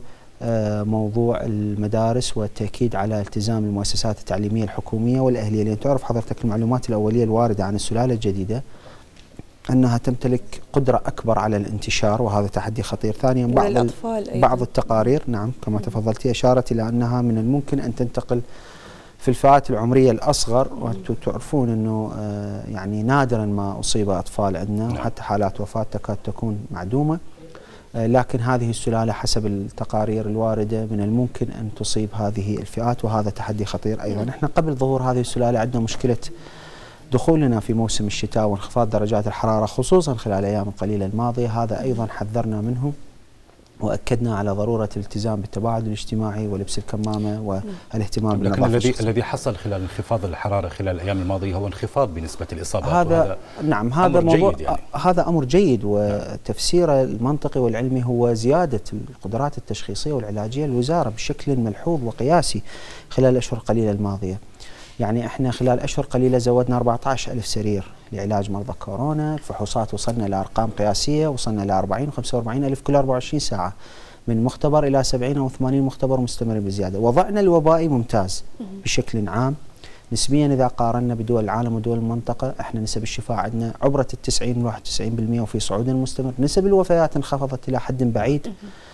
موضوع المدارس والتأكيد على التزام المؤسسات التعليمية الحكومية والأهلية، لأن تعرف حضرتك المعلومات الأولية الواردة عن السلالة الجديدة أنها تمتلك قدرة أكبر على الانتشار، وهذا تحدي خطير. ثانيا بعض بعض التقارير نعم كما تفضلتي أشارت إلى أنها من الممكن أن تنتقل في الفئات العمرية الأصغر، وأنتم تعرفون أنه يعني نادرا ما أصيب أطفال عندنا، وحتى حالات وفاة تكاد تكون معدومة، لكن هذه السلالة حسب التقارير الواردة من الممكن أن تصيب هذه الفئات، وهذا تحدي خطير. أيضا احنا قبل ظهور هذه السلالة عندنا مشكلة دخولنا في موسم الشتاء وانخفاض درجات الحرارة خصوصا خلال الأيام القليلة الماضية، هذا أيضا حذرنا منه وأكدنا على ضرورة الالتزام بالتباعد الاجتماعي ولبس الكمامة والاهتمام بالنظافة. لكن الذي الذي حصل خلال انخفاض الحرارة خلال الأيام الماضية هو انخفاض بنسبة الإصابات، هذا نعم هذا أمر موضوع جيد يعني. هذا أمر جيد، وتفسيره المنطقي والعلمي هو زيادة القدرات التشخيصية والعلاجية للوزارة بشكل ملحوظ وقياسي خلال الأشهر القليلة الماضية. يعني احنا خلال أشهر قليلة زودنا أربعة عشر ألف سرير لعلاج مرضى كورونا، الفحوصات وصلنا إلى أرقام قياسية، وصلنا إلى أربعين وخمسة وأربعين ألف كل أربعة وعشرين ساعة من مختبر إلى سبعين أو ثمانين مختبر مستمر بزيادة. وضعنا الوبائي ممتاز بشكل عام نسبيا إذا قارنا بدول العالم ودول المنطقة، احنا نسب الشفاء عندنا عبرت التسعين واحد وتسعين بالمئة وفي صعود مستمر، نسب الوفيات انخفضت إلى حد بعيد.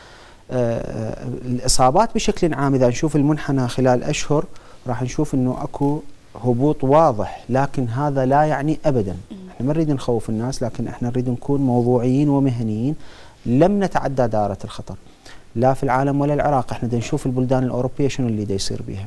آه الإصابات بشكل عام إذا نشوف المنحنى خلال أشهر راح نشوف أنه أكو هبوط واضح، لكن هذا لا يعني أبدا احنا ما نريد نخوف الناس، لكن احنا نريد نكون موضوعيين ومهنيين. لم نتعدى دائرة الخطر لا في العالم ولا العراق، احنا دا نشوف البلدان الأوروبية شنو اللي دا يصير بها،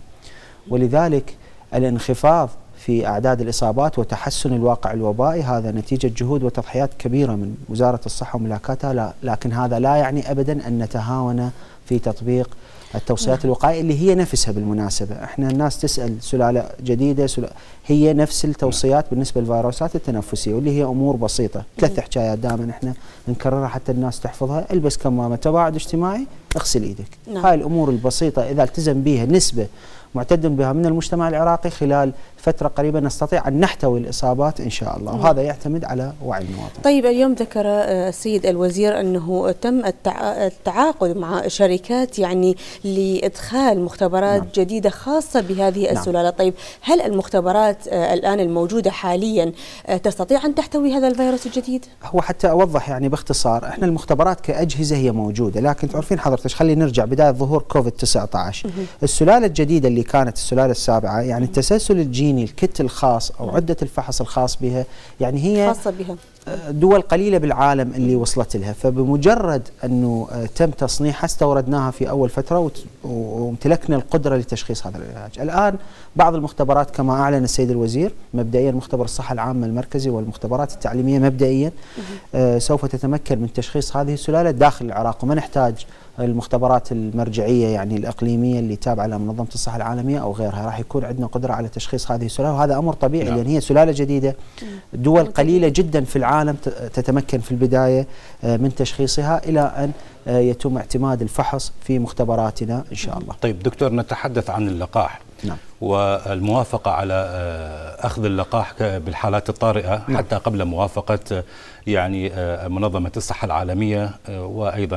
ولذلك الانخفاض في أعداد الإصابات وتحسن الواقع الوبائي هذا نتيجة جهود وتضحيات كبيرة من وزارة الصحة وملاكاتها، لا لكن هذا لا يعني أبدا أن نتهاون في تطبيق التوصيات الوقائية اللي هي نفسها بالمناسبة. احنا الناس تسأل سلالة جديدة، سلالة هي نفس التوصيات بالنسبة للفيروسات التنفسية، واللي هي أمور بسيطة، ثلاث حكايات دائما احنا نكررها حتى الناس تحفظها: البس كمامة، تباعد اجتماعي، اغسل ايدك. نعم. هاي الأمور البسيطة إذا التزم بها نسبة معتد بها من المجتمع العراقي خلال فترة قريبة نستطيع أن نحتوي الإصابات إن شاء الله، وهذا يعتمد على وعي المواطن. طيب اليوم ذكر السيد الوزير أنه تم التعاقد مع شركات يعني لإدخال مختبرات نعم. جديدة خاصة بهذه نعم. السلالة. طيب هل المختبرات الآن الموجودة حاليا تستطيع أن تحتوي هذا الفيروس الجديد؟ هو حتى أوضح يعني باختصار، احنا المختبرات كأجهزة هي موجودة، لكن تعرفين حضرتك خلينا نرجع بداية ظهور كوفيد تسعة عشر، السلالة الجديدة اللي كانت السلالة السابعة يعني التسلسل الجيني الكت الخاص أو عدة الفحص الخاص بها يعني هي خاصة بها دول قليلة بالعالم اللي وصلت لها، فبمجرد أنه تم تصنيعها استوردناها في أول فترة وامتلكنا القدرة لتشخيص هذا العلاج. الآن بعض المختبرات كما أعلن السيد الوزير مبدئيا مختبر الصحة العامة المركزي والمختبرات التعليمية مبدئيا آه سوف تتمكن من تشخيص هذه السلالة داخل العراق، وما نحتاج المختبرات المرجعية يعني الإقليمية اللي تابعة لمنظمة الصحة العالمية أو غيرها، راح يكون عندنا قدرة على تشخيص هذه السلالة، وهذا أمر طبيعي نعم. لأن هي سلالة جديدة، دول قليلة جدا في العالم تتمكن في البداية من تشخيصها إلى أن يتم اعتماد الفحص في مختبراتنا إن شاء الله. طيب دكتور، نتحدث عن اللقاح نعم. والموافقة على أخذ اللقاح بالحالات الطارئة نعم. حتى قبل موافقة يعني منظمة الصحة العالمية وأيضا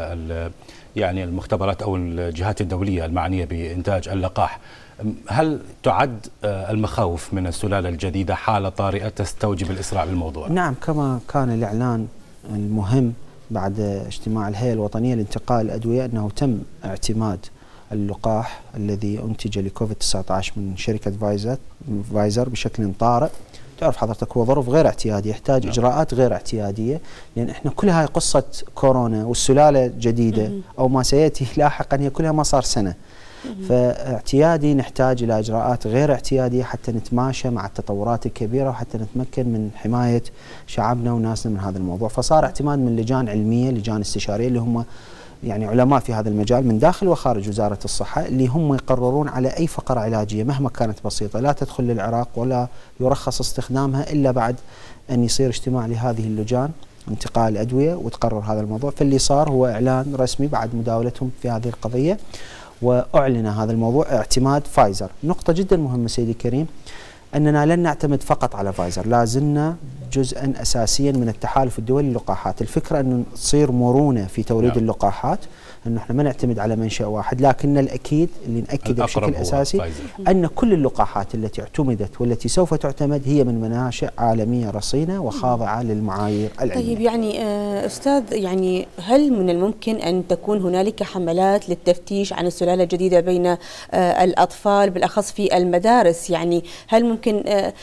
يعني المختبرات أو الجهات الدولية المعنية بإنتاج اللقاح. هل تعد المخاوف من السلالة الجديدة حالة طارئة تستوجب الإسراع بالموضوع؟ نعم، كما كان الإعلان المهم بعد اجتماع الهيئة الوطنية لانتقاء الأدوية أنه تم اعتماد اللقاح الذي أنتج لكوفيد تسعة عشر من شركة فايزر فايزر بشكل طارئ. تعرف حضرتك هو ظرف غير اعتيادي، يحتاج نعم. إجراءات غير اعتيادية، لأن احنا كل هاي قصة كورونا والسلالة جديدة أو ما سيأتي لاحقا هي كلها ما صار سنة. فاعتيادي نحتاج إلى إجراءات غير اعتيادية حتى نتماشى مع التطورات الكبيرة وحتى نتمكن من حماية شعبنا وناسنا من هذا الموضوع. فصار اعتماد من لجان علمية، لجان استشارية اللي هم يعني علماء في هذا المجال من داخل وخارج وزارة الصحة، اللي هم يقررون على أي فقرة علاجية مهما كانت بسيطة لا تدخل للعراق ولا يرخص استخدامها إلا بعد أن يصير اجتماع لهذه اللجان انتقاء الأدوية وتقرر هذا الموضوع. فاللي صار هو إعلان رسمي بعد مداولتهم في هذه القضية، وأعلن هذا الموضوع اعتماد فايزر. نقطة جدا مهمة سيدي الكريم، أننا لن نعتمد فقط على فايزر، لازلنا جزءا أساسيا من التحالف الدولي للقاحات. الفكرة أن تصير مرونة في توريد نعم. اللقاحات، أنه احنا ما نعتمد على منشأ واحد، لكن الأكيد اللي نأكده بشكل أساسي فايزر. أن كل اللقاحات التي اعتمدت والتي سوف تعتمد هي من مناشئ عالمية رصينة وخاضعة للمعايير العلمية. طيب يعني أستاذ، يعني هل من الممكن أن تكون هنالك حملات للتفتيش عن السلالة الجديدة بين الأطفال بالأخص في المدارس؟ يعني هل ممكن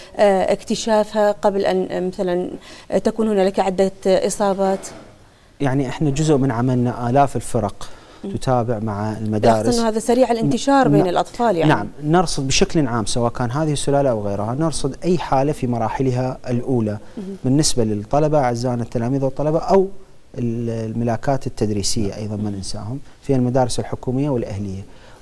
اكتشافها قبل أن مثلا تكون هنالك عدة إصابات؟ يعني احنا جزء من عملنا آلاف الفرق تتابع مع المدارس. هذا سريع الانتشار بين الأطفال يعني. نعم، نرصد بشكل عام سواء كان هذه السلالة أو غيرها، نرصد أي حالة في مراحلها الأولى بالنسبة للطلبة أعزائنا التلاميذ والطلبة أو الملاكات التدريسية أيضا ما ننساهم في المدارس الحكومية والأهلية،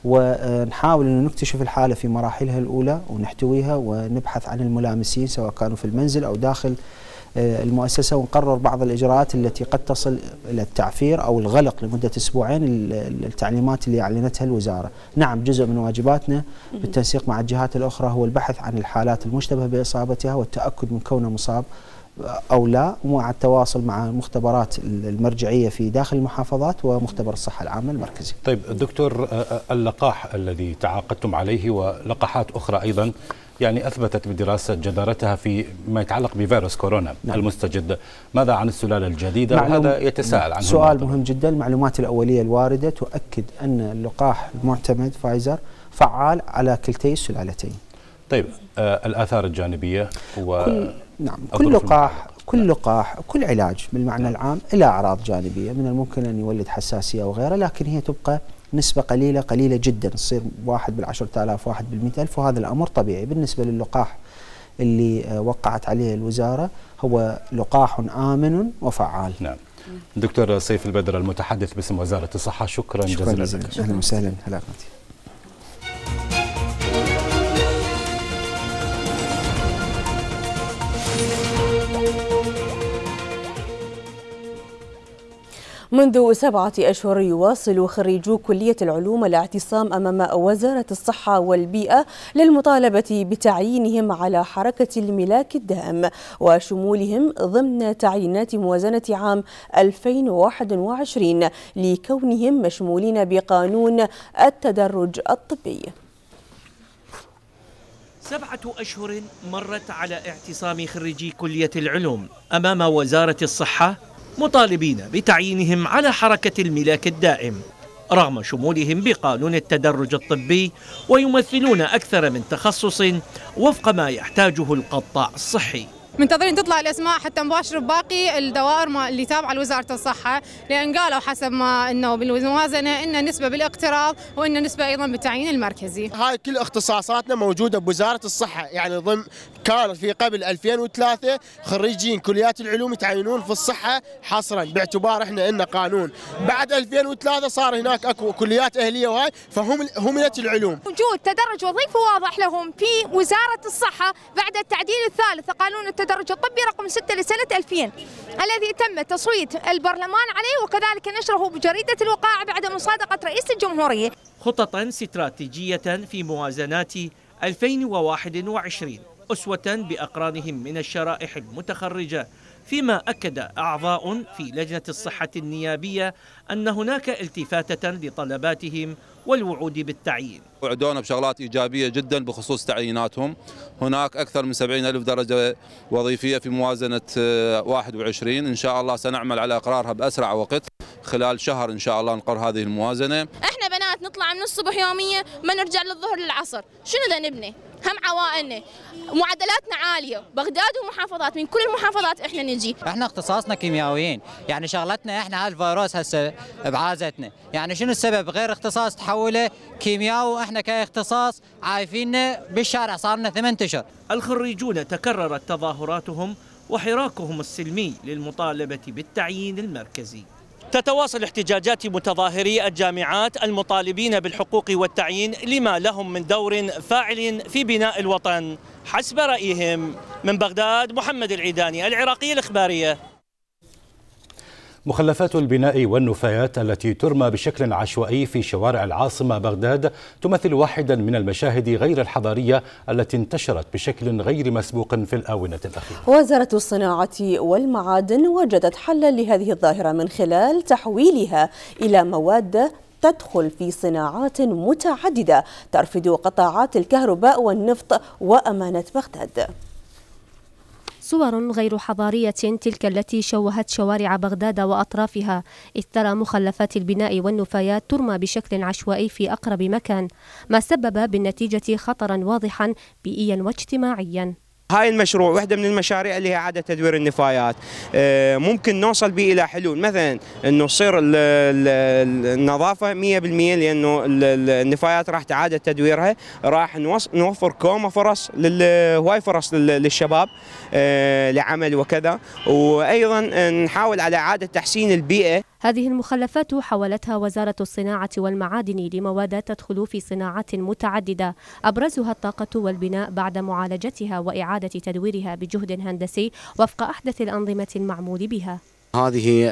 ونحاول أن نكتشف الحالة في مراحلها الأولى ونحتويها ونبحث عن الملامسين سواء كانوا في المنزل أو داخل المؤسسة، ونقرر بعض الإجراءات التي قد تصل إلى التعفير أو الغلق لمدة أسبوعين التعليمات اللي أعلنتها الوزارة. نعم، جزء من واجباتنا بالتنسيق مع الجهات الأخرى هو البحث عن الحالات المشتبه بإصابتها والتأكد من كونه مصاب أو لا، ومع التواصل مع المختبرات المرجعية في داخل المحافظات ومختبر الصحة العامة المركزي. طيب دكتور، اللقاح الذي تعاقدتم عليه ولقاحات أخرى أيضا يعني أثبتت بدراسة جدارتها في ما يتعلق بفيروس كورونا نعم. المستجد، ماذا عن السلالة الجديدة؟ وهذا يتساءل عنه. سؤال المعطل. مهم جدا. المعلومات الأولية الواردة تؤكد أن اللقاح المعتمد فايزر فعال على كلتي السلالتين. طيب آه الآثار الجانبية و كل نعم كل لقاح كل لقاح كل علاج بالمعنى نعم. العام له أعراض جانبية من الممكن أن يولد حساسية أو غيره، لكن هي تبقى نسبة قليلة قليلة جدا، تصير واحد بالعشرة آلاف واحد بالمئة ألف، وهذا الأمر طبيعي. بالنسبة للقاح اللي وقعت عليه الوزارة هو لقاح آمن وفعال. نعم. دكتور سيف البدر المتحدث باسم وزارة الصحة، شكرا, شكرا جزيلا لك. أهلا وسهلا. هلاقتي. منذ سبعة أشهر يواصل خريجو كلية العلوم الاعتصام أمام وزارة الصحة والبيئة للمطالبة بتعيينهم على حركة الملاك الدائم وشمولهم ضمن تعيينات موازنة عام ألفين وواحد وعشرين لكونهم مشمولين بقانون التدرج الطبي. سبعة أشهر مرت على اعتصام خريجي كلية العلوم أمام وزارة الصحة مطالبين بتعيينهم على حركة الملاك الدائم رغم شمولهم بقانون التدرج الطبي، ويمثلون أكثر من تخصص وفق ما يحتاجه القطاع الصحي. منتظرين تطلع الاسماء حتى نباشر باقي الدوائر اللي تابعه لوزاره الصحه، لان قالوا حسب ما انه بالموازنه ان نسبه بالاقتراض وان نسبه ايضا بالتعيين المركزي. هاي كل اختصاصاتنا موجوده بوزاره الصحه، يعني ضمن كان في قبل ألفين وثلاثة خريجين كليات العلوم يتعينون في الصحه حصرا باعتبار احنا ان قانون، بعد ألفين وثلاثة صار هناك اكو كليات اهليه وهاي فهم هملت العلوم. وجود تدرج وظيفي واضح لهم في وزاره الصحه بعد التعديل الثالث قانون التدرج الطبي رقم ستة لسنة ألفين الذي تم تصويت البرلمان عليه وكذلك نشره بجريدة الوقائع بعد مصادقة رئيس الجمهورية. خططا استراتيجية في موازنات ألفين وواحد وعشرين أسوة بأقرانهم من الشرائح المتخرجة، فيما أكد أعضاء في لجنة الصحة النيابية أن هناك التفاتة لطلباتهم والوعود بالتعيين. وعدونا بشغلات إيجابية جدا بخصوص تعييناتهم. هناك أكثر من سبعين ألف درجة وظيفية في موازنة واحد وعشرين، إن شاء الله سنعمل على إقرارها بأسرع وقت، خلال شهر إن شاء الله نقر هذه الموازنة. احنا بنات نطلع من الصبح يوميا ما نرجع للظهر للعصر، شنو ذا نبني؟ هم عوائلنا معدلاتنا عاليه، بغداد ومحافظات، من كل المحافظات احنا نجي. احنا اختصاصنا كيميائيين، يعني شغلتنا احنا هالفيروس هسه بعازتنا، يعني شنو السبب غير اختصاص تحوله كيمياء واحنا كاختصاص عايفينه بالشارع صار لنا ثمان اشهر. الخريجون تكررت تظاهراتهم وحراكهم السلمي للمطالبه بالتعيين المركزي. تتواصل احتجاجات متظاهري الجامعات المطالبين بالحقوق والتعيين لما لهم من دور فاعل في بناء الوطن حسب رأيهم. من بغداد محمد العيداني، العراقية الإخبارية. مخلفات البناء والنفايات التي ترمى بشكل عشوائي في شوارع العاصمة بغداد تمثل واحدا من المشاهد غير الحضارية التي انتشرت بشكل غير مسبوق في الآونة الأخيرة. وزارة الصناعة والمعادن وجدت حلا لهذه الظاهرة من خلال تحويلها إلى مواد تدخل في صناعات متعددة ترفد قطاعات الكهرباء والنفط وأمانة بغداد. صور غير حضارية تلك التي شوهت شوارع بغداد وأطرافها، إذ ترى مخلفات البناء والنفايات ترمى بشكل عشوائي في أقرب مكان، ما سبب بالنتيجة خطرا واضحا بيئيا واجتماعيا. هاي المشروع واحدة من المشاريع اللي هي إعادة تدوير النفايات، ممكن نوصل به إلى حلول، مثلا إنه تصير النظافة مية بالمية، لأنه النفايات راح تعاد تدويرها، راح نوفر كومة فرص، هواي فرص للشباب لعمل وكذا، وأيضا نحاول على إعادة تحسين البيئة. هذه المخلفات حولتها وزارة الصناعة والمعادن لمواد تدخل في صناعات متعددة، أبرزها الطاقة والبناء بعد معالجتها وإعادة تدويرها بجهد هندسي وفق أحدث الأنظمة المعمول بها. هذه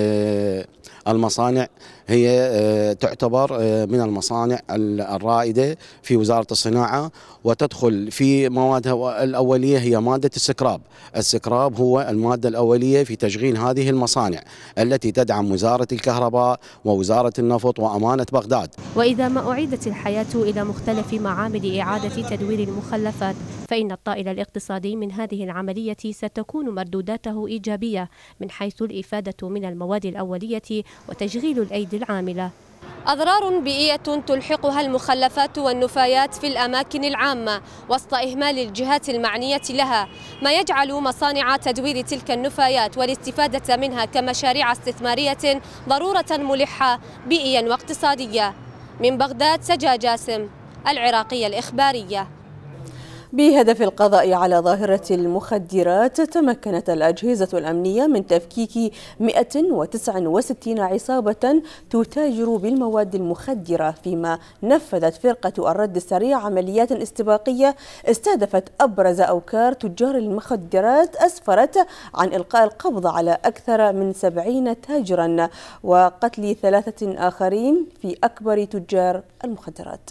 المصانع هي تعتبر من المصانع الرائدة في وزارة الصناعة، وتدخل في موادها الأولية هي مادة السكراب. السكراب هو المادة الأولية في تشغيل هذه المصانع التي تدعم وزارة الكهرباء ووزارة النفط وأمانة بغداد. وإذا ما أعيدت الحياة إلى مختلف معامل إعادة تدوير المخلفات، فإن الطائل الاقتصادي من هذه العملية ستكون مردوداته إيجابية من حيث الإفادة من المواد الأولية وتشغيل الأيدي العاملة. أضرار بيئية تلحقها المخلفات والنفايات في الأماكن العامة وسط إهمال الجهات المعنية لها، ما يجعل مصانع تدوير تلك النفايات والاستفادة منها كمشاريع استثمارية ضرورة ملحة بيئيا واقتصادية. من بغداد سجا جاسم، العراقية الإخبارية. بهدف القضاء على ظاهرة المخدرات، تمكنت الأجهزة الأمنية من تفكيك مئة وتسعة وستين عصابة تتاجر بالمواد المخدرة، فيما نفذت فرقة الرد السريع عمليات استباقية استهدفت أبرز أوكار تجار المخدرات، أسفرت عن إلقاء القبض على أكثر من سبعين تاجرا وقتل ثلاثة آخرين في أكبر تجار المخدرات.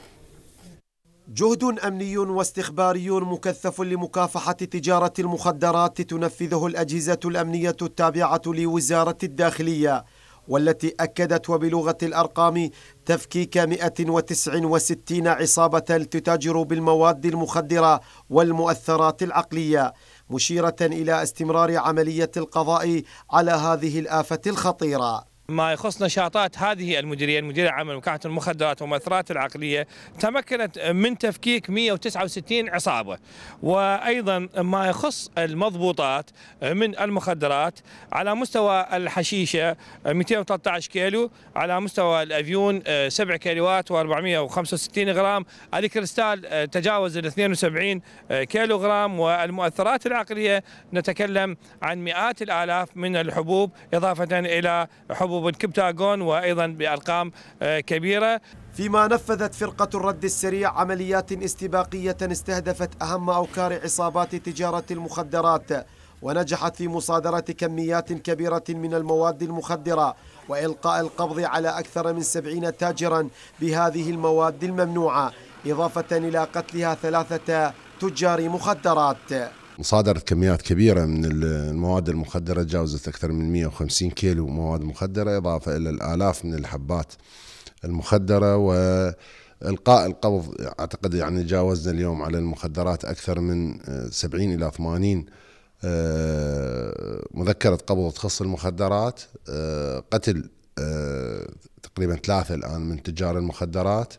جهد أمني واستخباري مكثف لمكافحة تجارة المخدرات تنفذه الأجهزة الأمنية التابعة لوزارة الداخلية، والتي أكدت وبلغة الأرقام تفكيك مئة وتسعة وستين عصابة تتاجر بالمواد المخدرة والمؤثرات العقلية، مشيرة إلى استمرار عملية القضاء على هذه الآفة الخطيرة. ما يخص نشاطات هذه المديرية، المديرية العامة لمكافحة المخدرات والمؤثرات العقلية، تمكنت من تفكيك مئة وتسعة وستين عصابة. وأيضا ما يخص المضبوطات من المخدرات، على مستوى الحشيشة مئتين وثلاثة عشر كيلو، على مستوى الأفيون سبع كيلوات وأربعمئة وخمسة وستين غرام، الكريستال تجاوز ال اثنين وسبعين كيلو غرام، والمؤثرات العقلية نتكلم عن مئات الآلاف من الحبوب، إضافة إلى حبوب الكبتاغون وأيضا بأرقام كبيرة. فيما نفذت فرقة الرد السريع عمليات استباقية استهدفت أهم أوكار عصابات تجارة المخدرات، ونجحت في مصادرة كميات كبيرة من المواد المخدرة وإلقاء القبض على أكثر من سبعين تاجرا بهذه المواد الممنوعة، إضافة إلى قتلها ثلاثة تجار مخدرات. مصادرة كميات كبيرة من المواد المخدرة تجاوزت أكثر من مئة وخمسين كيلو مواد مخدرة، إضافة إلى الآلاف من الحبات المخدرة، وإلقاء القبض أعتقد يعني جاوزنا اليوم على المخدرات أكثر من سبعين إلى ثمانين مذكرة قبض تخص المخدرات، قتل تقريبا ثلاثة الآن من تجار المخدرات،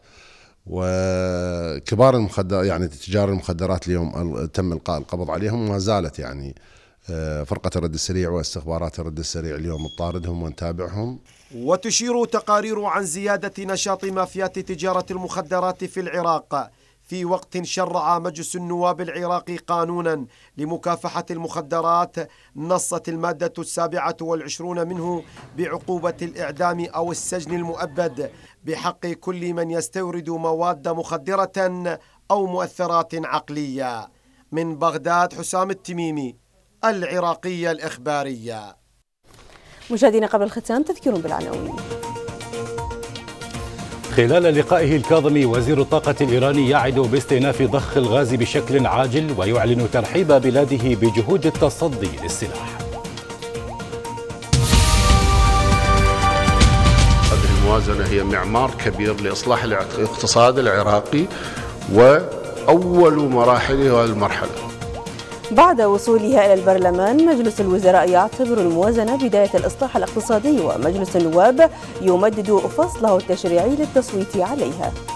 وكبار المخدرات يعني تجار المخدرات اليوم تم إلقاء القبض عليهم، وما زالت يعني فرقة الرد السريع واستخبارات الرد السريع اليوم تطاردهم ونتابعهم. وتشير تقارير عن زيادة نشاط مافيات تجارة المخدرات في العراق في وقت شرع مجلس النواب العراقي قانونا لمكافحة المخدرات نصت المادة السابعة والعشرون منه بعقوبة الإعدام أو السجن المؤبد بحق كل من يستورد مواد مخدرة أو مؤثرات عقلية. من بغداد حسام التميمي، العراقية الإخبارية. مشاهدينا قبل الختام تذكير بالعناوين. خلال لقائه الكاظمي وزير الطاقة الإيراني يعد باستئناف ضخ الغاز بشكل عاجل ويعلن ترحيب بلاده بجهود التصدي للسلاح. هذه الموازنة هي معمار كبير لإصلاح الاقتصاد العراقي وأول مراحله المرحلة. بعد وصولها إلى البرلمان، مجلس الوزراء يعتبر الموازنة بداية الإصلاح الاقتصادي، ومجلس النواب يمدد فصله التشريعي للتصويت عليها.